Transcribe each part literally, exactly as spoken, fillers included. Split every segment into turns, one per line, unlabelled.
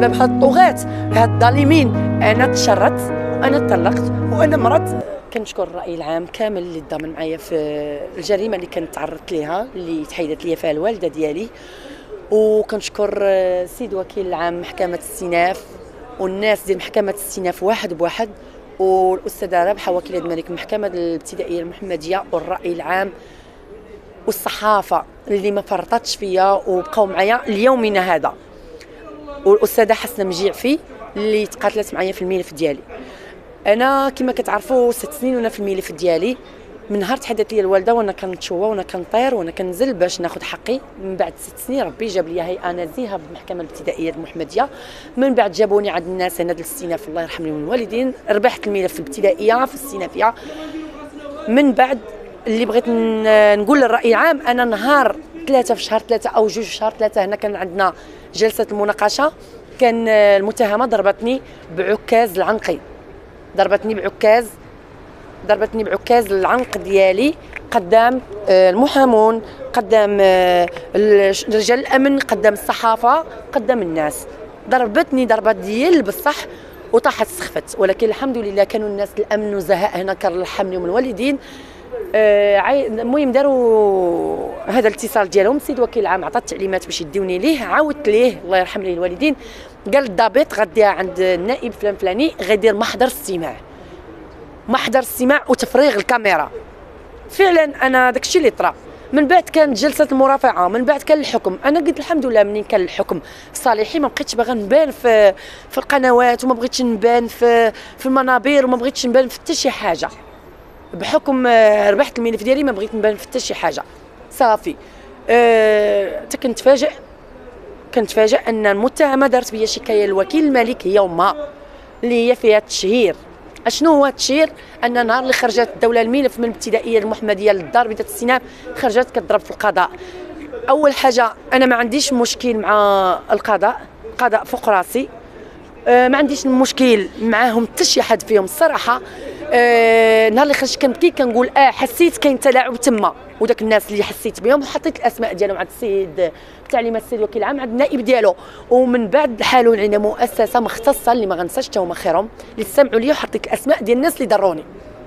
بسبب هاد الطغاة هاد الظالمين انا تشردت، انا طلقت، وانا مرات. كنشكر الراي العام كامل اللي ضامن معايا في الجريمه اللي كنت تعرضت ليها، اللي تحيدت لي فيها الوالده ديالي. وكنشكر السيد وكيل العام محكمه السيناف والناس ديال محكمه السيناف واحد بواحد، والاستاذه رابحه وكيله الملك المحكمه الابتدائيه المحمديه، والراي العام والصحافه اللي ما فرطتش فيا وبقاو معايا ليومنا هذا، والاستاذه حسنه مجيعفي اللي تقاتلت معايا في الملف ديالي. انا كما كتعرفوا ست سنين وانا في الملف ديالي، من نهار تحدثت لي الوالده وانا كنتشوى وانا كنطير وانا كنزل باش ناخذ حقي. من بعد ست سنين ربي جاب لي هيئه نزيهه بالمحكمه الابتدائيه المحمديه، من بعد جابوني عند الناس هنا ديال الاستئناف الله يرحم لهم الوالدين، ربحت الملف الابتدائيه في الاستئنافيه. من بعد اللي بغيت نقول للراي العام، انا نهار ثلاثه في شهر ثلاثه او جوج في شهر ثلاثه هنا كان عندنا جلسه المناقشه، كان المتهمه ضربتني بعكاز العنقي، ضربتني بعكاز ضربتني بعكاز العنق ديالي قدام المحامون، قدام رجال الامن، قدام الصحافه، قدام الناس. ضربتني ضربه ديال بصح وطاحت سخفت، ولكن الحمد لله كانوا الناس الامن نزهاء هنا كنرحم لهم الوالدين. المهم داروا هذا الاتصال ديالهم، السيد وكيل العام عطى التعليمات باش يديوني ليه، عاودت ليه الله يرحم ليه الوالدين، قال الضابط غديها عند النائب فلان فلاني غيدير محضر استماع، محضر استماع وتفريغ الكاميرا. فعلا انا داكشي اللي طرا. من بعد كانت جلسه المرافعه، من بعد كان الحكم. انا قلت الحمد لله منين كان الحكم صالحي ما بقيتش باغا نبان في في القنوات، وما بغيتش نبان في في المنابر، وما بغيتش نبان في حتى شي حاجه. بحكم ربحت الملف ديالي ما بغيت نبان في حتى شي حاجه صافي. أه كنتفاجئ كنتفاجئ ان المتهمه دارت بيا شكايه للوكيل الملك هي امها، اللي هي فيها التشهير. اشنو هو التشهير؟ ان نهار اللي خرجت الدوله الملف من الابتدائيه المحمديه للدار بدات السيناف، خرجت كتضرب في القضاء. اول حاجه انا ما عنديش مشكل مع القضاء، القضاء فوق راسي، أه ما عنديش مشكل معاهم حتى شي حد فيهم الصراحه. أه نهار اللي خرجت كنبكي كنقول اه حسيت كاين تلاعب تما، وداك الناس اللي حسيت بهم وحطيت الاسماء ديالهم عند السيد بتعليمات السيد وكيل العام عند النائب ديالو. ومن بعد حالوا علينا مؤسسه مختصه اللي ما غنساش حتى هما خيرهم اللي سمعوا لي، وحطيت الاسماء ديال الناس اللي ضروني.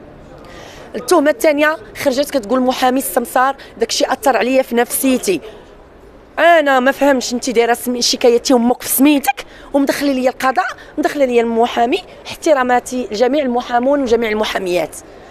التهمه الثانيه خرجت كتقول محامي السمسار داكشي اثر عليا في نفسيتي. انا ما فهمتش انت دايره شكايتي امك في سميتك ومدخله لي القضاء، مدخله لي المحامي. احتراماتي لجميع المحامون وجميع المحاميات.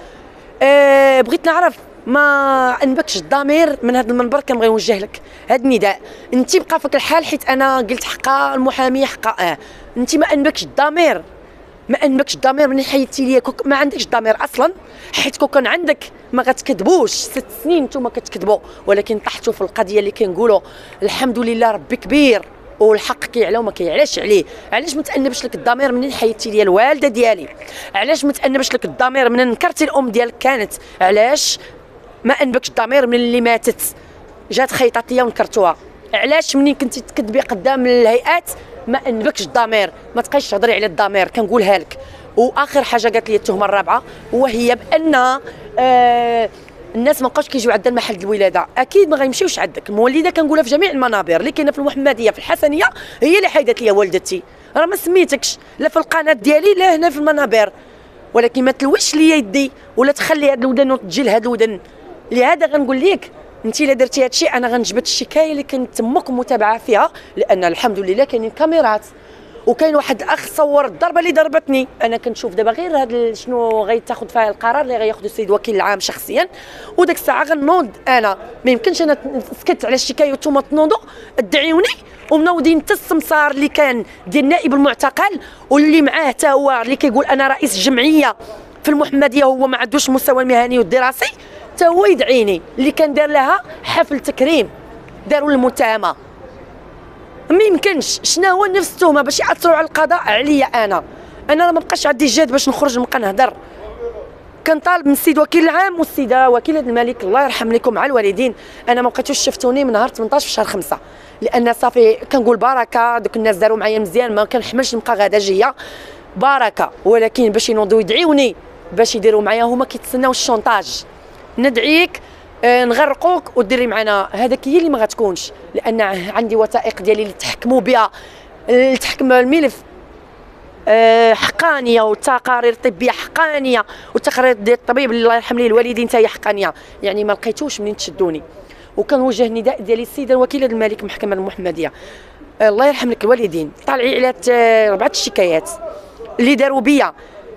أه بغيت نعرف ما انبكش الضمير من هذا المنبر، كنبغي نوجه لك هذا النداء. انت بقى فيك الحال حيت انا قلت حقا المحامي حقا، اه انت ما انبكش الضمير، ما انبكش الضمير من حيدتي ليا، ما عندكش الضمير اصلا، حيت كون كان عندك ما غتكذبوش. ست سنين نتوما كتكذبوا، ولكن طحتوا في القضيه اللي كنقولوا الحمد لله ربي كبير والحق كيعلى وما كيعلاش عليه. علاش ما تانبش لك الضمير منين حيدتي ليا الوالده ديالي؟ علاش ما تانبش لك الضمير منين نكرتي الام ديالك كانت؟ علاش ما انبكش الضمير من اللي ماتت جات خيطات ليا ونكرتوها؟ علاش منين كنتي تكذبي قدام الهيئات ما انبكش الضمير؟ ما تبقايش تهضري على الضمير، كنقولها لك. واخر حاجه قالت لي التهمه الرابعه وهي بان آه الناس ما بقاوش كيجيو عندنا محل الولاده. اكيد ما غيمشيوش عندك، المولده كنقولها في جميع المنابر اللي كاينه في المحمديه في الحسنيه، هي اللي حيدت لي والدتي، راه ما سميتكش لا في القناه ديالي لا هنا في المنابر. ولكن ما تلويش لي يدي ولا تخلي هاد الودن وتجي لهاد الودن. لهذا غنقول لك انت الا درتي هذا الشيء انا غنجبد الشكايه اللي كنت تمك متابعه فيها، لان الحمد لله كاينين كاميرات وكاين واحد الاخ صور الضربه اللي ضربتني. انا كنشوف دابا غير هذا شنو غيتاخذ فيها القرار اللي غياخذ السيد وكيل العام شخصيا، وداك الساعه غنوض. انا ما يمكنش انا سكت على الشكايه وانتم تنوضوا تدعيوني ومنوضين حتى السمسار اللي كان ديال النائب المعتقل واللي معاه حتى هو اللي كيقول انا رئيس جمعيه في المحمديه، هو ما عندوش المستوى المهني والدراسي، حتى هو يدعيني اللي كان دار لها حفل تكريم داروا المتهمه. ما يمكنش. شنو هو نفس التهمه باش ياثروا على القضاء عليا انا؟ انا ما بقاش عندي جهد باش نخرج نبقى نهضر. كنطالب من السيد وكيل العام والسيده وكيله الملك الله يرحم لكم مع الوالدين، انا ما بقيتوش شفتوني من نهار ثمنطاش في شهر خمسة، لان صافي كنقول بركه دوك الناس داروا معايا مزيان، ما كنحملش نبقى غادا جيه بركه. ولكن باش ينوضوا يدعيوني باش يديروا معايا هما كيتسناو الشونطاج، ندعيك آه نغرقوك وديري معنا، هذاك هي اللي ما غتكونش، لان عندي وثائق ديالي اللي تحكموا بها تحكم الملف أه حقانيه، والتقارير الطبيه حقانيه، والتقارير ديال الطبيب الله يرحم ليه الوالدين حتى هي حقانيه. يعني ما لقيتوش منين تشدوني. وكنوجه نداء ديالي السيده الوكيله الملك المحكمه المحمديه، الله يرحم لك الوالدين، طالعي على اربعه الشكايات اللي داروا بيا،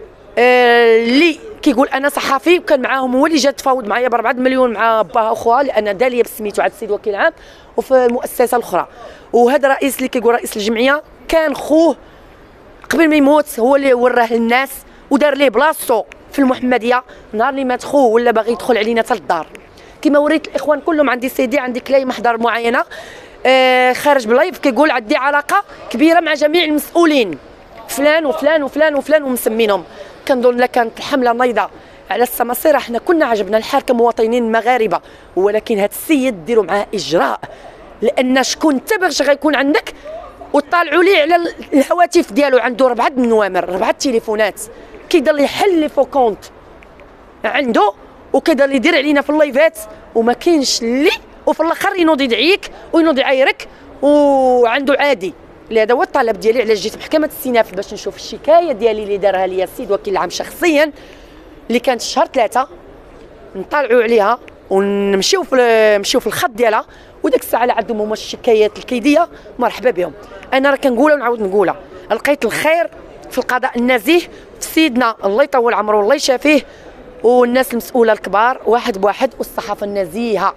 اللي كيقول انا صحفي وكان معاهم هو اللي جا تفاوض معايا ب أربعة مليون مع باها وخوها، لان داليا بسميتو عند السيد وكيل العام وفي المؤسسه الاخرى. وهذا الرئيس اللي كيقول رئيس الجمعيه كان خوه قبل ما يموت هو اللي وراه للناس ودار ليه بلاصتو في المحمديه. نهار اللي مات خوه ولا باغي يدخل علينا حتى للدار، كما وريت الاخوان كلهم. عندي سيدي عندي كلاي محضر معينه آه خارج بلايف كيقول عندي علاقه كبيره مع جميع المسؤولين فلان وفلان وفلان وفلان ومسمينهم. كنظن لا كانت الحمله نايضه على السماسره حنا كنا عجبنا الحال كمواطنين مغاربه، ولكن هذا السيد ديروا معاه اجراء، لان شكون انت باغي غيكون عندك وطالعوا ليه على الهواتف ديالو عنده ربعه النوامر ربعه التليفونات كيضل يحل لي فو كونت عنده وكيضل يدير علينا في اللايفات وما كاينش اللي، وفي الاخر ينوض يدعيك وينوض يعايرك وعنده عادي. لهذا هو الطلب ديالي. علاش جيت محكمه الاستئناف باش نشوف الشكايه ديالي اللي دارها لي السيد وكيل العام شخصيا اللي كانت شهر ثلاثه، نطلعوا عليها ونمشيو في نمشيو في الخط ديالها. وديك الساعه اللي عندهم هما الشكايات الكيديه مرحبا بهم. انا راه كنقولها ونعاود نقولها، لقيت الخير في القضاء النزيه في سيدنا الله يطول عمره والله يشافيه والناس المسؤوله الكبار واحد بواحد والصحافه النزيهه.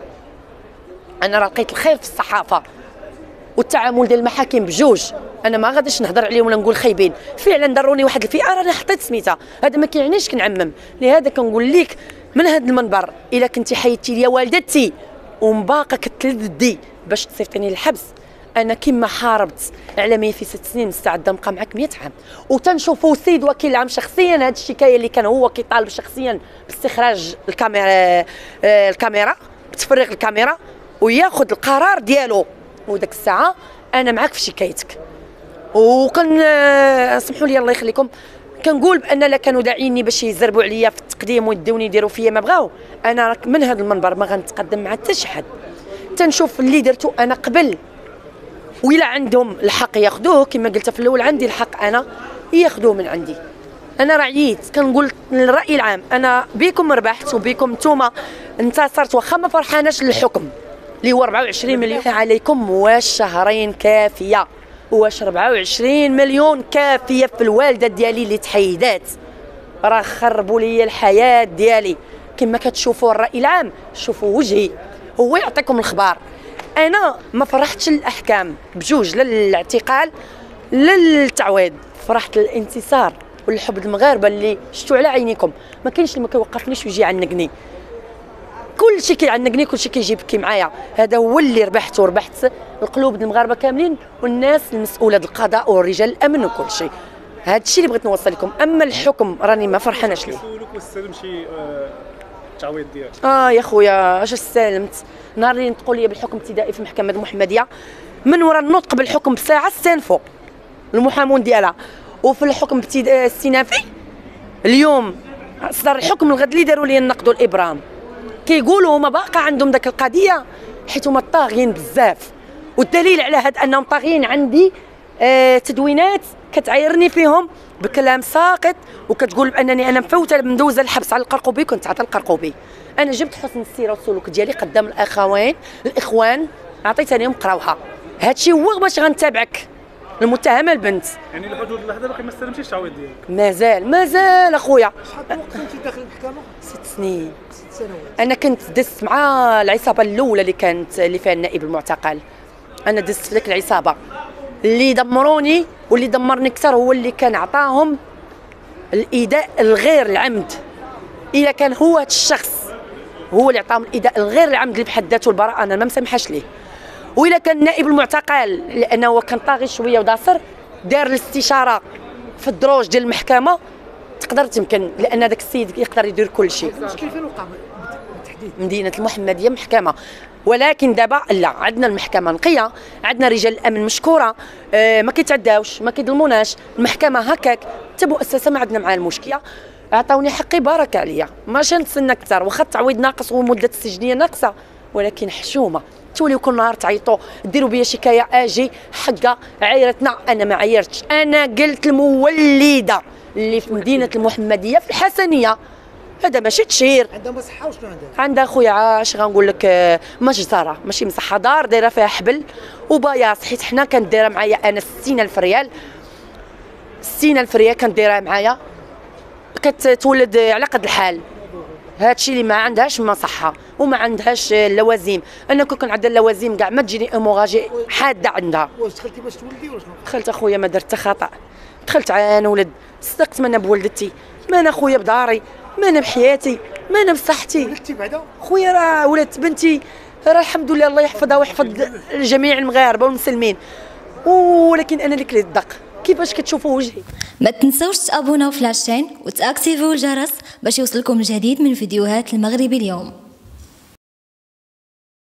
انا راه لقيت الخير في الصحافه والتعامل ديال المحاكم بجوج. انا ما غاديش نهضر عليهم ولا نقول خايبين، فعلا ضروني واحد الفئه راني حطيت سميتها، هذا ما كيعنيش كنعمم. لهذا كنقول لك من هذا المنبر الا كنتي حيدتي لي والدتي ومباقه كتلدي باش تصيفطيني للحبس، انا كما حاربت على ما في ست سنين مستعده نبقى معك مئة عام. وتنشوفوا السيد وكيل العام شخصيا هذه الشكايه اللي كان هو كيطالب شخصيا باستخراج الكاميرا الكاميرا بتفريغ الكاميرا وياخذ القرار ديالو. وداك الساعه انا معاك في شكايتك. وكن سمحوا لي الله يخليكم كنقول بان لا كانوا داعيني باش يزربوا عليا في التقديم ويدوني يديروا فيا ما بغاو، انا من هذا المنبر ما غنتقدم مع حتى شي حد. تنشوف اللي درتو انا قبل، وإلا عندهم الحق ياخذوه كما قلت في الاول عندي الحق انا ياخذوه من عندي. انا رعيت كنقول للراي العام انا بكم ربحت وبكم نتوما انتصرت، واخا ما فرحاناش للحكم اللي هو أربعة وعشرين مليون عليكم. واش شهرين كافيه؟ واش أربعة وعشرين مليون كافيه في الوالده ديالي اللي تحيدات؟ راه خربوا لي الحياه ديالي. كما كتشوفوا الراي العام شوفوا وجهي هو يعطيكم الخبار. انا ما فرحتش الاحكام بجوج، لا للاعتقال لا للتعويض، فرحت للانتصار والحب المغاربه اللي شفتوا على عينيكم. ما كاينش اللي ما كيوقفنيش ويجي يعنقني، كل شيء كيعنقني كل شيء كيجي يبكي معايا. هذا هو اللي ربحت، وربحت القلوب المغاربه كاملين والناس المسؤوله القضاء ورجال الامن وكل شيء. هذا الشيء اللي بغيت نوصل لكم. اما الحكم راني ما فرحاناش ليه.
كيسولوك واش استلم شي التعويض ديالك؟
اه يا خويا اش استلمت؟ نهار اللي نطقوا لي بالحكم ابتدائي في المحكمه المحمديه من وراء النطق بالحكم بساعه استنفوا المحامون ديالها، وفي الحكم الاستئنافي اليوم صدر الحكم الغد اللي داروا لي نقضوا الابرام. كيقولوا هما باقا عندهم ذاك القضيه حيت هما طاغيين بزاف، والدليل على هذا انهم طاغيين عندي آه تدوينات كتعايرني فيهم بكلام ساقط وكتقول بانني انا مفوته مدوزه الحبس على القرقوبي. كنت عطى القرقوبي انا جبت حسن السيره والسلوك ديالي قدام الاخوين الاخوان عطيتها لهم قراوها. هادشي هو باش غنتابعك المتهمه البنت.
يعني لحد اللحظه باقي ما استلمتيش التعويض ديالك؟
مازال مازال اخويا.
شحال وقت كنتي داخل المحكمه؟
ست سنين.
ست سنوات.
انا كنت دزت مع العصابه الاولى اللي كانت اللي فيها النائب المعتقل. انا دزت في ذاك العصابه اللي دمروني، واللي دمرني اكثر هو اللي كان عطاهم الايذاء الغير العمد. اذا كان هو هذا الشخص هو اللي عطاهم الايذاء الغير العمد اللي بحد ذاته البراءه انا ما مسامحاش ليه. واذا كان النائب المعتقل لانه كان طاغي شويه وداصر دار الاستشاره في الدروج ديال المحكمه تقدر تمكن، لان داك السيد يقدر يدير كل شيء.
المشكل فين وقع بالتحديد؟
مدينه المحمديه محكمه، ولكن دابا لا عندنا المحكمه نقيه، عندنا رجال الامن مشكوره آه ما كيتعداوش ما كيظلموناش. المحكمه هكاك حتى مؤسسه ما عندنا معها المشكله. عطاوني حقي بارك عليا، ماشي نتسنى اكثر. واخا التعويض ناقص ومده السجنيه ناقصه ولكن حشومه توليو كل نهار تعيطوا ديروا بيا شكايه اجي حقه عيرتنا. انا ما عيرتش، انا قلت المولده اللي في مدينه المحمديه في الحسنيه، هذا ماشي تشهير.
عندها مصحه وشنو عندها؟
عندها خويا عاش غنقول لك آه، مجزره ماشي مصحه، دار دايره فيها حبل وبياص، حيت حنا كانت دايره معايا انا ستين ألف ريال، ستين ألف ريال كانت دايره معايا، كتولد على قد الحال. هادشي اللي ما عندهاش مصحه وما عندهاش اللوازم. انا كون كان عندها اللوازم كاع ما تجيني اموغاجي حاده عندها.
واش دخلتي باش تولدي ولا شنو؟
دخلت اخويا ما درت خطا، دخلت عا نولد، صدقت ما انا بولدتي، ما انا خويا بداري، ما انا بحياتي، ما انا بصحتي.
ولدتي بعدا؟
خويا راه ولدت بنتي، راه الحمد لله الله يحفظها ويحفظ جميع المغاربه والمسلمين، ولكن انا اللي كليت الدق. كيفاش كتشوفوا وجهي؟
ما تنسوش تابوناو في لاشين وتاكتيفيو الجرس باش يوصلكم الجديد من فيديوهات المغربي اليوم.